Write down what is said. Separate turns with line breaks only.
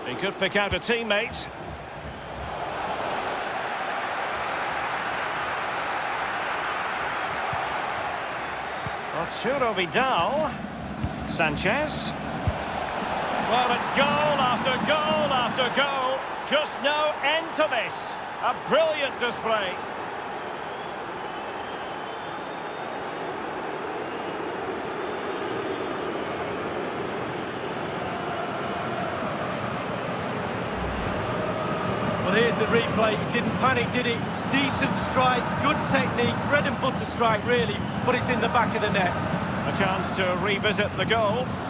He could pick out a teammate. Arturo Vidal. Sanchez. Well, it's goal after goal after goal. Just no end to this. A brilliant display.
Well, here's the replay. He didn't panic, did he? Decent strike, good technique, bread and butter strike, really, but it's in the back of the net.
A chance to revisit the goal.